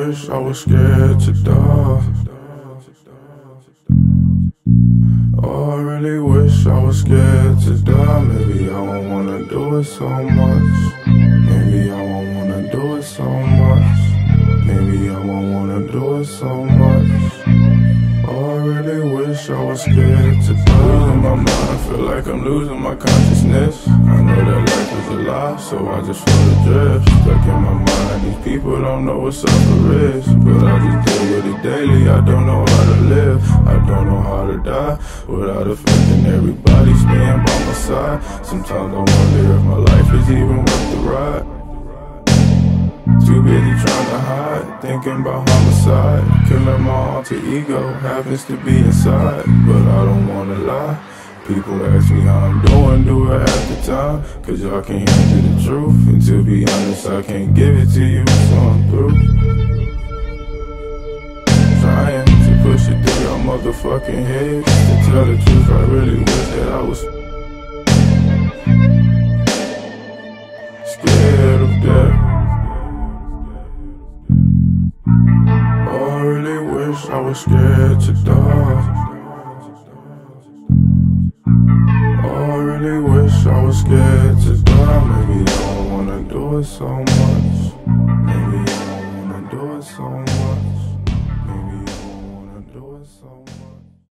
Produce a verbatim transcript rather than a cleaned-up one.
wish I was scared to die. Oh, I really wish I was scared to die. Maybe I won't wanna do it so much. Maybe I won't wanna do it so much. Maybe I won't wanna do it so much. Oh, I really wish I was scared to die. Losing my mind, I feel like I'm losing my consciousness. I know that life is a lie, so I just feel adrift. Stuck in my mind, these people don't know what's up for risk. But I just deal with it daily, I don't know how to live. I don't know how to die without affecting everybody staying by my side. Sometimes I wonder if my life is even worth the ride. Too busy trying to hide, thinking about homicide. Killing my alter ego, happens to be inside. But I don't wanna lie. People ask me how I'm doing, do it half the time. Cause y'all can't handle the truth. And to be honest, I can't give it to you, so I'm through. Trying to push it through your motherfucking head. To tell the truth, I really wish that I was scared of death. I really wish I was scared to die. Oh, I really wish I was scared to die. Maybe I don't wanna do it so much. Maybe I don't wanna do it so much.